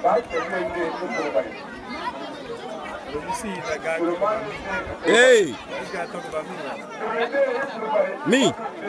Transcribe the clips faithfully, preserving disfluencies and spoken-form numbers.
Hey! Me!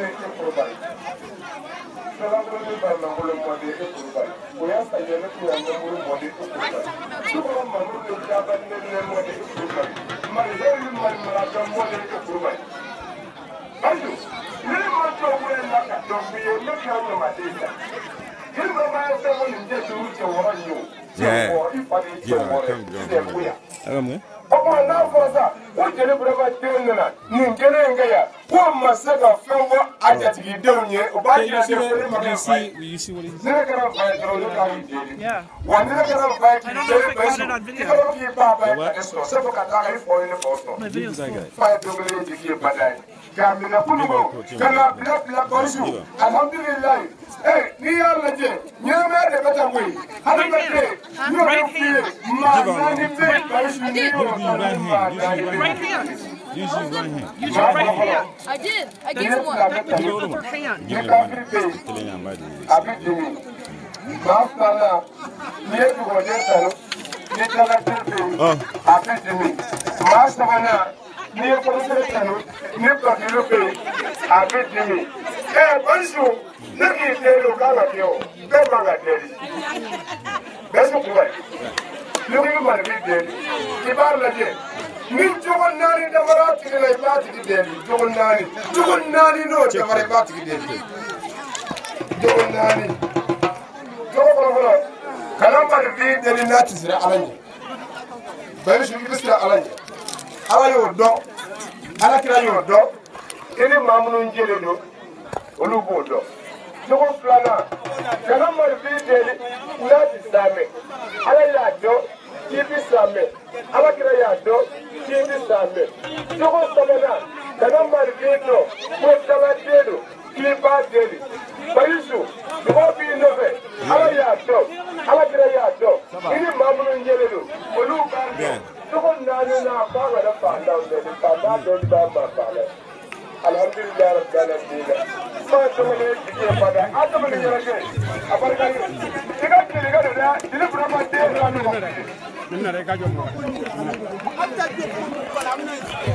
Yeah. Yeah, come, come, come. Opa na fosa o jere brava tenna ningene ngaya ko masaka fengo ajati donye o ba ya se ko ma You see, you see what he's saying. Yeah. One I don't know if I got it on video. My video's full. Alhamdulillah. Hey, ni Allah je. Ni ma da bata wai. Har ba ce. Right here. Right here. Use your right hand. Use your right hand. I did. I That's gave him one. that's the upper hand. Give me one. Ni jogon nani da marati ne bati di den jogon nani jogon nani no da mare bati di den jogon nani jogon bolo kalam par vi den nati sira alani bari su bisira alani ala yo do ala kira yo do ene mamunu njele do olu bo do jogon plana kalam par vi den nati same ala ya do kibi same ala kira ya do kibi same jogon sabana kalam par vi do ko sala dedo kiba deli barisu ko bi no fe ala ya do ala kira ya do ini mamunu njele do olu ba jogon nani na ba ga fa da de pa da de ba ba ba alhamdulillah rabbil alamin ma to ne ke pada ato ne yara ke abarka ni diga diga da dilu brahma de ra no minna re ka jo mo atta de wala amna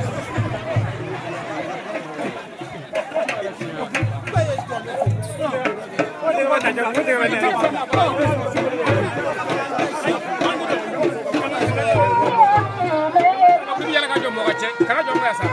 ode wala jo ode wala yala ka jo mo ka che kana jo mo ya sa